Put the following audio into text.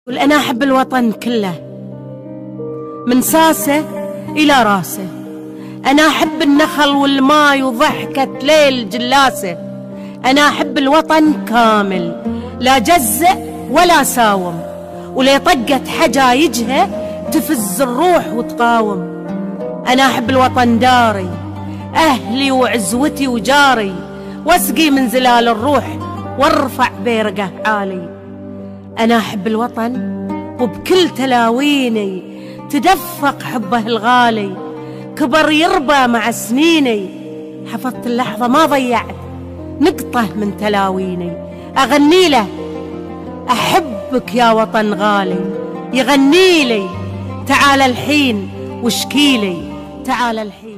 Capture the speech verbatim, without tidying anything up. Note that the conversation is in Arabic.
أنا أحب الوطن كله من ساسه إلى راسه. أنا أحب النخل والماي وضحكة ليل جلاسه. أنا أحب الوطن كامل، لا جزء ولا ساوم، ولا طقت حجايجها تفز الروح وتقاوم. أنا أحب الوطن داري، أهلي وعزوتي وجاري، واسقي من زلال الروح وارفع بيرقه عالي. أنا أحب الوطن وبكل تلاويني تدفق حبه الغالي، كبر يربى مع سنيني، حفظت اللحظة ما ضيعت نقطة من تلاويني. أغني له أحبك يا وطن غالي، يغني لي تعال الحين واشكيلي، تعال الحين.